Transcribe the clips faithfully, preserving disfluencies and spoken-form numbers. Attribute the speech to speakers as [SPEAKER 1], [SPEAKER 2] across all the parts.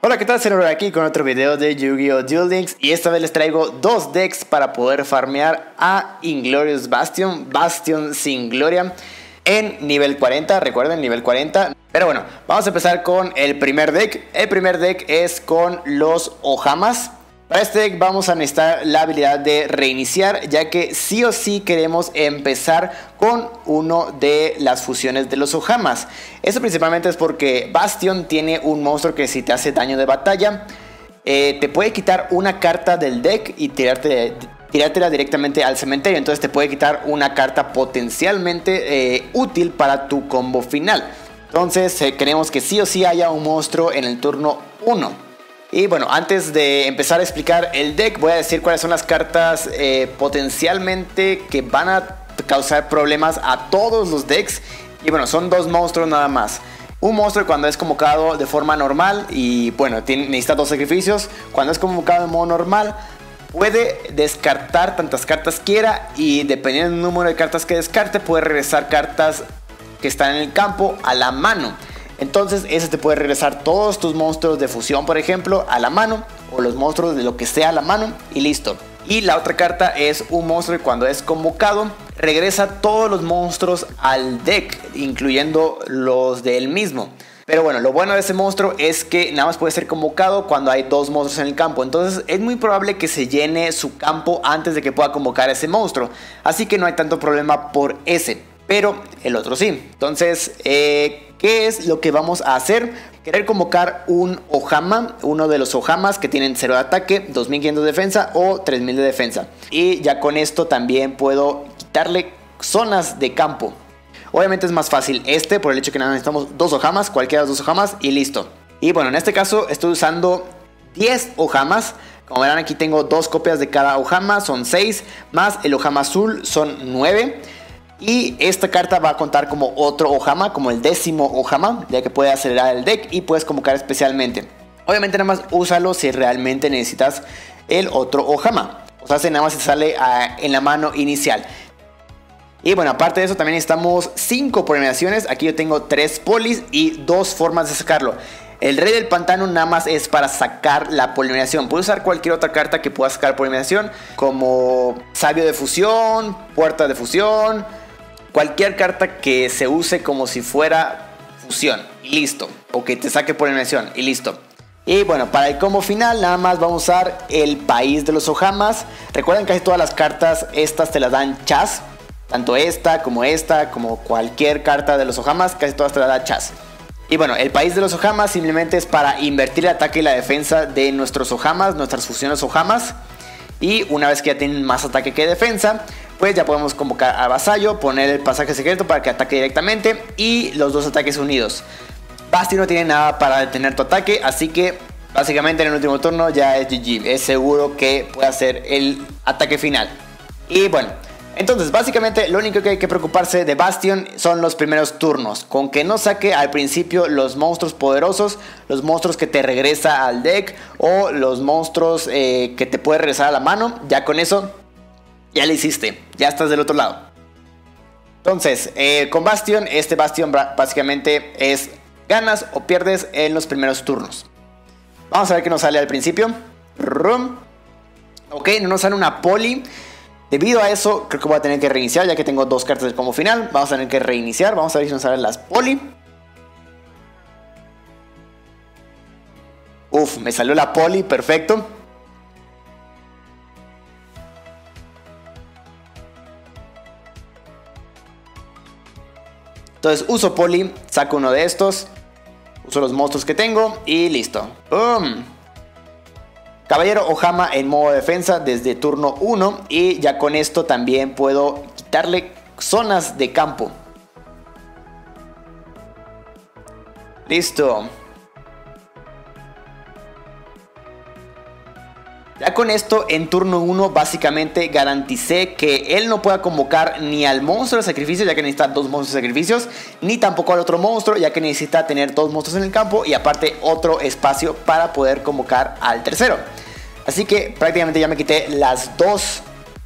[SPEAKER 1] Hola, ¿qué tal? Server aquí con otro video de Yu-Gi-Oh! Duel Links. Y esta vez les traigo dos decks para poder farmear a Inglorious Bastion, Bastion sin gloria, en nivel cuarenta, recuerden, nivel cuarenta. Pero bueno, vamos a empezar con el primer deck. El primer deck es con los Ohamas. Para este deck vamos a necesitar la habilidad de reiniciar, ya que sí o sí queremos empezar con uno de las fusiones de los Ohamas. Esto principalmente es porque Bastion tiene un monstruo que si te hace daño de batalla, eh, te puede quitar una carta del deck y tirarte, tirártela directamente al cementerio. Entonces te puede quitar una carta potencialmente eh, útil para tu combo final. Entonces eh, queremos que sí o sí haya un monstruo en el turno uno. Y bueno, antes de empezar a explicar el deck, voy a decir cuáles son las cartas eh, potencialmente que van a causar problemas a todos los decks. Y bueno, son dos monstruos nada más. Un monstruo cuando es convocado de forma normal y bueno, tiene, necesita dos sacrificios. Cuando es convocado de modo normal, puede descartar tantas cartas quiera y dependiendo del número de cartas que descarte, puede regresar cartas que están en el campo a la mano. Entonces ese te puede regresar todos tus monstruos de fusión, por ejemplo, a la mano, o los monstruos de lo que sea a la mano y listo. Y la otra carta es un monstruo que cuando es convocado regresa todos los monstruos al deck, incluyendo los de él mismo. Pero bueno, lo bueno de ese monstruo es que nada más puede ser convocado cuando hay dos monstruos en el campo. Entonces es muy probable que se llene su campo antes de que pueda convocar a ese monstruo. Así que no hay tanto problema por ese. Pero el otro sí. Entonces, eh, ¿qué es lo que vamos a hacer? Querer convocar un Ohama, uno de los Ohamas que tienen cero de ataque, dos mil quinientos de defensa o tres mil de defensa. Y ya con esto también puedo quitarle zonas de campo. Obviamente es más fácil este por el hecho que nada necesitamos dos Ohamas, cualquiera de los dos Ohamas y listo. Y bueno, en este caso estoy usando diez Ohamas. Como verán, aquí tengo dos copias de cada Ohama, son seis, más el Ohama azul son nueve. Y esta carta va a contar como otro Ohama, como el décimo Ohama, ya que puede acelerar el deck y puedes convocar especialmente. Obviamente nada más úsalo si realmente necesitas el otro Ohama. O sea, si nada más se sale uh, en la mano inicial. Y bueno, aparte de eso también necesitamos cinco polinizaciones. Aquí yo tengo tres polis y dos formas de sacarlo. El Rey del Pantano nada más es para sacar la polinización. Puedes usar cualquier otra carta que pueda sacar polinización, como Sabio de Fusión, Puerta de Fusión, cualquier carta que se use como si fuera fusión y listo. O que te saque polinización y listo. Y bueno, para el combo final nada más vamos a usar el País de los Ohamas. Recuerden que casi todas las cartas estas te las dan Chas. Tanto esta como esta, como cualquier carta de los Ohamas, casi todas te las da Chas. Y bueno, el País de los Ohamas simplemente es para invertir el ataque y la defensa de nuestros Ohamas, nuestras fusiones Ohamas. Y una vez que ya tienen más ataque que defensa, pues ya podemos convocar a Vasallo, poner el pasaje secreto para que ataque directamente y los dos ataques unidos. Basti no tiene nada para detener tu ataque, así que básicamente en el último turno ya es G G. Es seguro que puede hacer el ataque final. Y bueno, entonces básicamente lo único que hay que preocuparse de Bastion son los primeros turnos. Con que no saque al principio los monstruos poderosos, los monstruos que te regresa al deck o los monstruos eh, que te puede regresar a la mano. Ya con eso ya lo hiciste, ya estás del otro lado. Entonces eh, con Bastion, este Bastion básicamente es ganas o pierdes en los primeros turnos. Vamos a ver qué nos sale al principio. Ok, no nos sale una poli. Debido a eso, creo que voy a tener que reiniciar, ya que tengo dos cartas del combo final. Vamos a tener que reiniciar. Vamos a ver si nos salen las poli. Uf, me salió la poli, perfecto. Entonces uso poli, saco uno de estos. Uso los monstruos que tengo y listo. ¡Bum! Caballero Ohama en modo defensa desde turno uno. Y ya con esto también puedo quitarle zonas de campo. Listo. Ya con esto en turno uno básicamente garanticé que él no pueda convocar ni al monstruo de sacrificio, ya que necesita dos monstruos de sacrificios, ni tampoco al otro monstruo, ya que necesita tener dos monstruos en el campo y aparte otro espacio para poder convocar al tercero. Así que prácticamente ya me quité las dos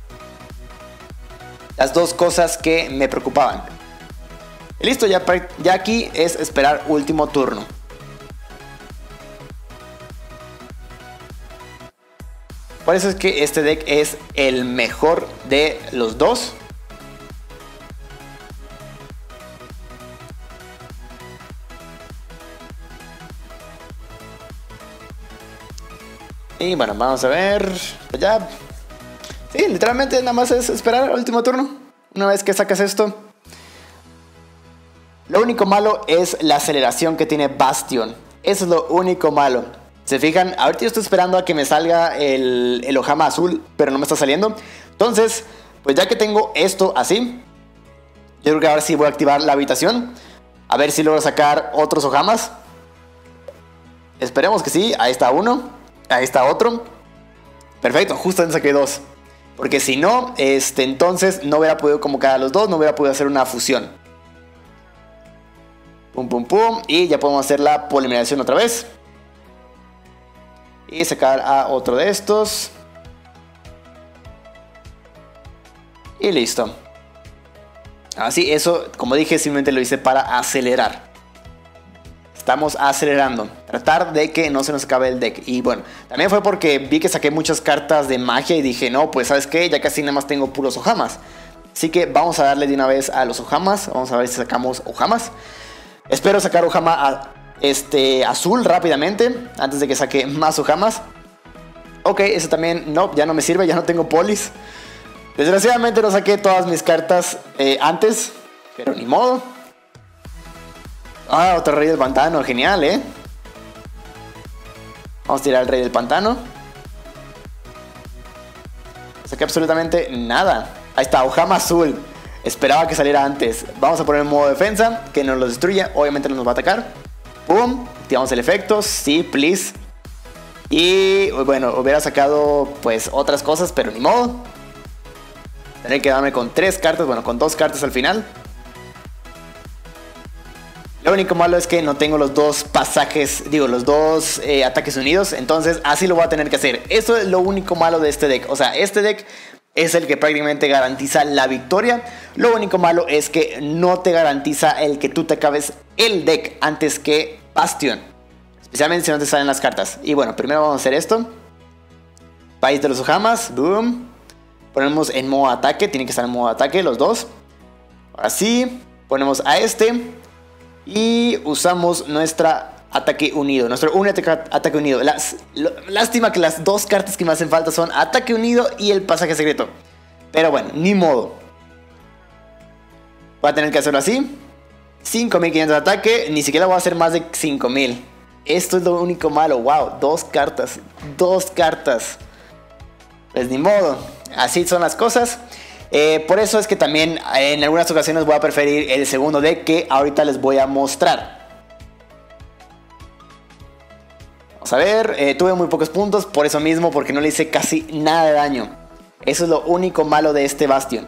[SPEAKER 1] las dos cosas que me preocupaban. Y listo, ya, ya aquí es esperar último turno. Por eso es que este deck es el mejor de los dos. Y bueno, vamos a ver. Ya. Sí, literalmente nada más es esperar al último turno. Una vez que sacas esto. Lo único malo es la aceleración que tiene Bastion. Eso es lo único malo. ¿Se fijan? Ahorita yo estoy esperando a que me salga el, el Ohama azul, pero no me está saliendo. Entonces, pues ya que tengo esto así, yo creo que ahora sí voy a activar la habitación. A ver si logro sacar otros Ohamas. Esperemos que sí. Ahí está uno. Ahí está otro. Perfecto, justamente saqué dos. Porque si no, este, entonces no hubiera podido convocar a los dos. No hubiera podido hacer una fusión. Pum, pum, pum. Y ya podemos hacer la polimerización otra vez. Y sacar a otro de estos. Y listo. Así, eso, como dije, simplemente lo hice para acelerar. Estamos acelerando. Tratar de que no se nos acabe el deck. Y bueno, también fue porque vi que saqué muchas cartas de magia y dije, no, pues ¿sabes qué? Ya casi nada más tengo puros Ohamas. Así que vamos a darle de una vez a los Ohamas. Vamos a ver si sacamos Ohamas. Espero sacar Ohama a, este, azul rápidamente, antes de que saque más Ohamas. Ok, ese también, no, ya no me sirve, ya no tengo polis. Desgraciadamente no saqué todas mis cartas eh, antes, pero ni modo. Ah, otro rey del pantano, genial, eh. Vamos a tirar al rey del pantano. No saqué absolutamente nada. Ahí está, Ohama azul. Esperaba que saliera antes. Vamos a poner en modo defensa, que nos lo destruya. Obviamente no nos va a atacar. Pum, activamos el efecto, sí, please. Y bueno, hubiera sacado pues otras cosas, pero ni modo. Tendré que darme con tres cartas, bueno, con dos cartas al final. Lo único malo es que no tengo los dos pasajes, digo, los dos eh, ataques unidos. Entonces así lo voy a tener que hacer. Eso es lo único malo de este deck. O sea, este deck es el que prácticamente garantiza la victoria. Lo único malo es que no te garantiza el que tú te acabes el deck antes que Bastion. Especialmente si no te salen las cartas. Y bueno, primero vamos a hacer esto. País de los Ohamas. Boom. Ponemos en modo ataque. Tienen que estar en modo ataque los dos. Así. Ponemos a este. Y usamos nuestra ataque unido. Nuestro un ataque, ataque unido. Las, lo, lástima que las dos cartas que me hacen falta son ataque unido y el pasaje secreto. Pero bueno, ni modo. Voy a tener que hacerlo así. cinco mil quinientos de ataque. Ni siquiera voy a hacer más de cinco mil. Esto es lo único malo. Wow, dos cartas. Dos cartas. Pues ni modo. Así son las cosas. Eh, por eso es que también en algunas ocasiones voy a preferir el segundo deck que ahorita les voy a mostrar. Vamos a ver, eh, tuve muy pocos puntos por eso mismo, porque no le hice casi nada de daño. Eso es lo único malo de este Bastion.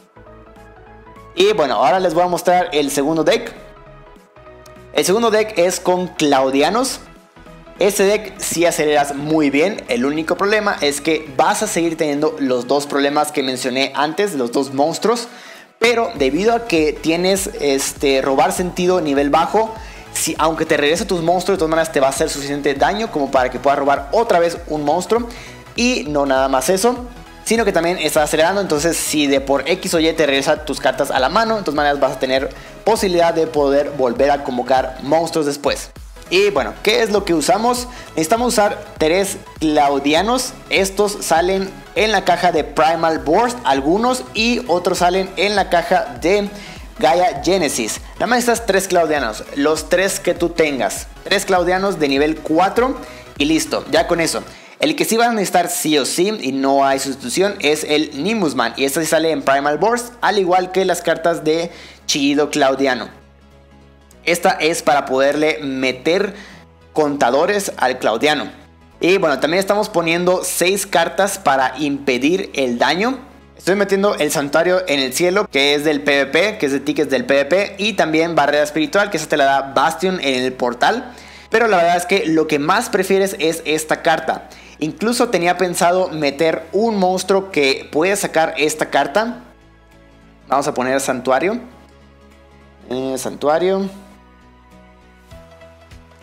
[SPEAKER 1] Y bueno, ahora les voy a mostrar el segundo deck. El segundo deck es con Claudianos. Este deck sí aceleras muy bien. El único problema es que vas a seguir teniendo los dos problemas que mencioné antes, los dos monstruos. Pero debido a que tienes este, robar sentido nivel bajo, si, aunque te regrese tus monstruos, de todas maneras te va a hacer suficiente daño como para que puedas robar otra vez un monstruo. Y no nada más eso, sino que también estás acelerando. Entonces si de por X o Y te regresa tus cartas a la mano, de todas maneras vas a tener posibilidad de poder volver a convocar monstruos después. Y bueno, ¿qué es lo que usamos? Necesitamos usar tres Claudianos. Estos salen en la caja de Primal Burst, algunos, y otros salen en la caja de Gaia Genesis. Nada más necesitas tres Claudianos, los tres que tú tengas. Tres Claudianos de nivel cuatro y listo, ya con eso. El que sí van a necesitar sí o sí y no hay sustitución es el Nimbusman. Y este sí sale en Primal Burst, al igual que las cartas de Chillido Claudiano. Esta es para poderle meter contadores al Claudiano. Y bueno, también estamos poniendo seis cartas para impedir el daño. Estoy metiendo el Santuario en el Cielo, que es del PvP, que es de tickets del PvP. Y también Barrera Espiritual, que esa te la da Bastion en el portal. Pero la verdad es que lo que más prefieres es esta carta. Incluso tenía pensado meter un monstruo que puede sacar esta carta. Vamos a poner Santuario. Eh, santuario.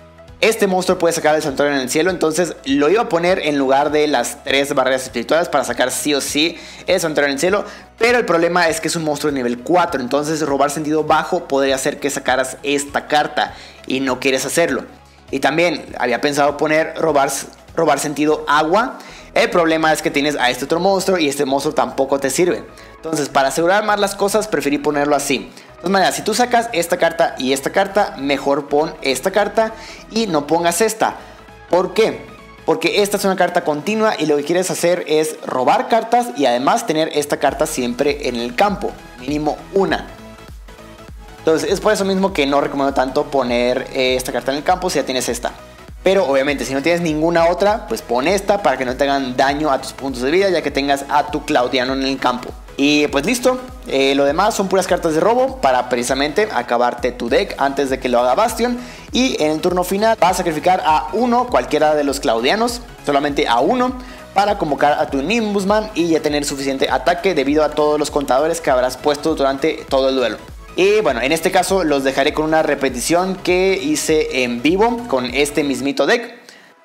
[SPEAKER 1] Este monstruo puede sacar el santuario en el cielo, entonces lo iba a poner en lugar de las tres barreras espirituales para sacar sí o sí el santuario en el cielo. Pero el problema es que es un monstruo de nivel cuatro, entonces robar sentido bajo podría hacer que sacaras esta carta y no quieres hacerlo. Y también había pensado poner robar, robar sentido agua. El problema es que tienes a este otro monstruo y este monstruo tampoco te sirve. Entonces, para asegurar más las cosas, preferí ponerlo así. De todas maneras, si tú sacas esta carta y esta carta, mejor pon esta carta y no pongas esta. ¿Por qué? Porque esta es una carta continua y lo que quieres hacer es robar cartas y además tener esta carta siempre en el campo, mínimo una. Entonces, es por eso mismo que no recomiendo tanto poner eh, esta carta en el campo si ya tienes esta. Pero obviamente si no tienes ninguna otra, pues pon esta para que no te hagan daño a tus puntos de vida, ya que tengas a tu Claudiano en el campo. Y pues listo, eh, lo demás son puras cartas de robo para precisamente acabarte tu deck antes de que lo haga Bastion. Y en el turno final vas a sacrificar a uno, cualquiera de los Claudianos, solamente a uno, para convocar a tu Nimbusman y ya tener suficiente ataque debido a todos los contadores que habrás puesto durante todo el duelo. Y bueno, en este caso los dejaré con una repetición que hice en vivo con este mismito deck.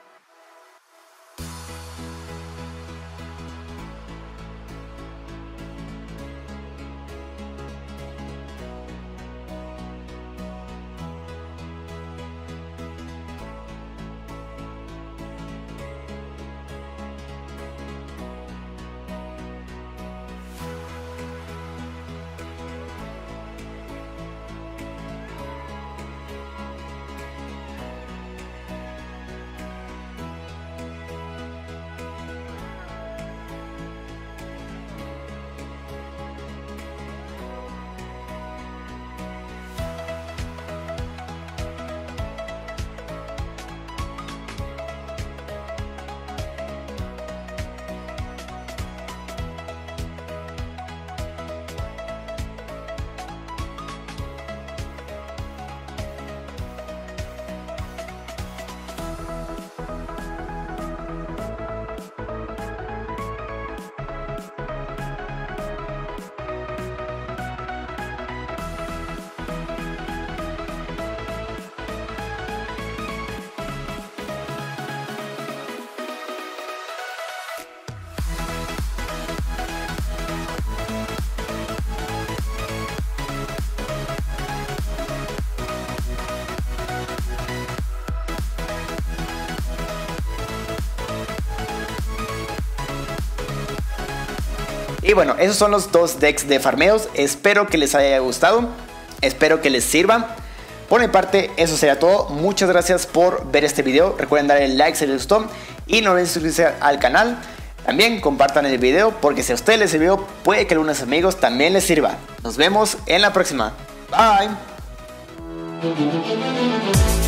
[SPEAKER 1] Y bueno, esos son los dos decks de farmeos. Espero que les haya gustado. Espero que les sirva. Por mi parte, eso sería todo. Muchas gracias por ver este video. Recuerden darle like si les gustó. Y no olviden suscribirse al canal. También compartan el video porque si a ustedes les sirvió, puede que a algunos amigos también les sirva. Nos vemos en la próxima. Bye.